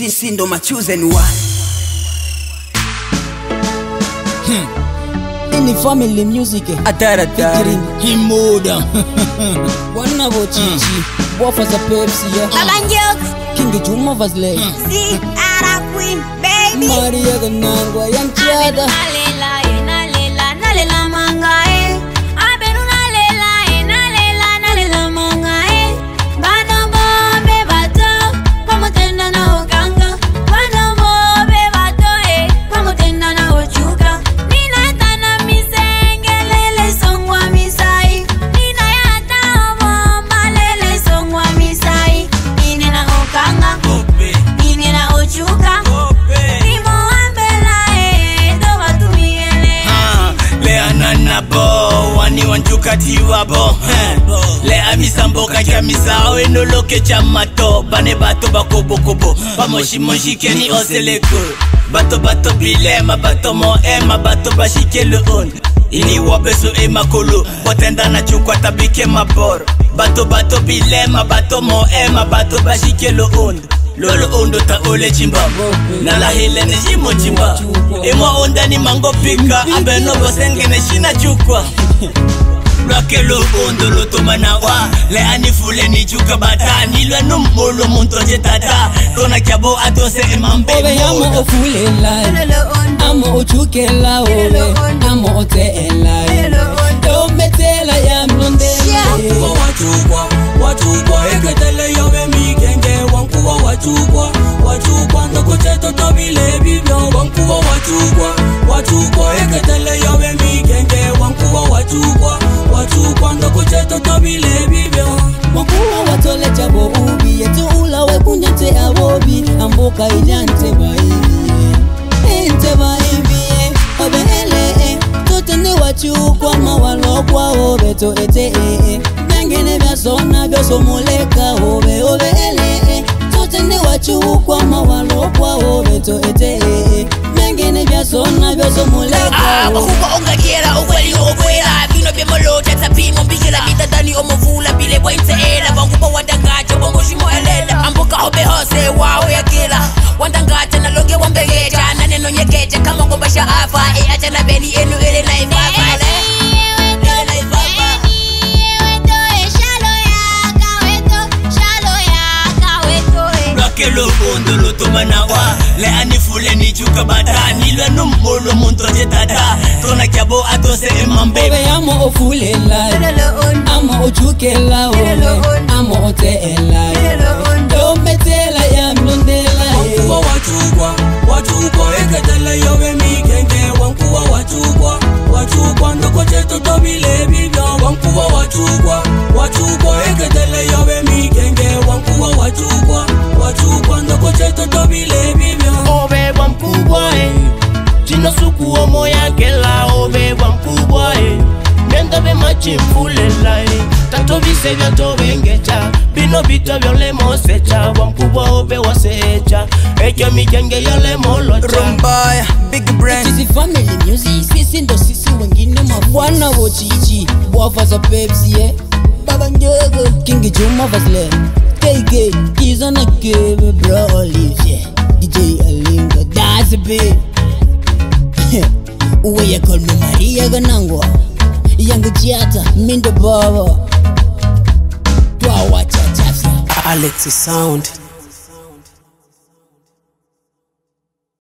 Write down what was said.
Sisi ndo machosen one. Ini family music Featuring Himoda Wana Chichi Wafa za Pepsi King Juma Vasley See Ara Queen baby Maria Ganangwa Yang Chiada Nalela mangae Abenu nalela mangae Bana mobe bato Pamotenda na okanga Bana mobe bato Pamotenda na ochuka Nina tana misengelele songwa misai Nina yata omoma lele songwa misai Nine na okanga Nine na ochuka Wani wanjuka tiwabo Le amisamboka kia misao eno loke chamato Bane bato bako bokobo Pamoshi monjike ni oseleko Bato bilema bato mo ema bato bashike le on Ini wabeso e makolo Botenda na chukwa tabike maboro Bato bilema bato mo ema bato bashike le on Lolo ondo ta ole chimba Nala hele ne jimo chimba Emo onda ni mango pika Abe no bosenge ne shina chukwa Lwake lo ondo lo tomana wa Le anifule ni chuka bata Nilwe numbolo muntoje tata Tona kiabo atose emambe Obe amo ofule la Amo ochuke la obe Amo ote la Dometela ya mlondela Wachukwa eketele yobe mikenge Wankuwa wachukwa Ndoko cheto tobile bibyo Wankuwa wachukwa eketele yobe mikenge Wankuwa wachukwa Ndoko cheto tobile bibyo Wankuwa watole chabo ubi Yetu ula wekunyate abobi Amboka inyante baibi Ente baibi Obe ele Totende wachukwa Mawalokwa obe to ete Bengene biasona biasomoleka obe ele Totende wachukwa Mawalokwa obe to ete Bengene biasona biasomoleka Wakuwa onga kiera ukweli ukwela Bino bimolo teta pimo Bikila bita dani omofula Bile waite ela Wangupa wadangacha Wango shimo elena Amboka obe hose wao ya kila Wadangacha na longe wambegecha Na neno nyekecha Kama kumbasha afa Acha na beni enu ele na ifafa Lo ondo lo tomana wa Le anifule ni chuka bata Nilwe numbolo muntoje tata Tona kiabo atose emambe Obe amo ofule la Amo ochuke la obe Amo ote la Dometela ya mlondela Wachukwa eketele yobe mikenge Wankuwa wachukwa Ndoko cheto tobile bibyo Wankuwa wachukwa eketele yobe mikenge Wankuwa wachukwa Ndoko cheto tobile bibyo Obe wamkubwa Chino suku omo yakela Obe wamkubwa Nenda be machimfulela Tato vise vya tobengecha Bino bito vyole mosecha Wamkubwa obe wasecha Ejo mikenge yole molocha Rumbaya, big brand. It is family music Sisi ndo sisi wengine mafwana Chichi Wafa za Pepsi Baba Njogo King Juma Vasley KK Kiza na Kebe Bro Olive DJ Alinga That's a bit Uwe ya call me Maria Ganangwa Yangu Chiata Mindo Baba Twa wacha chafya Alex Sound.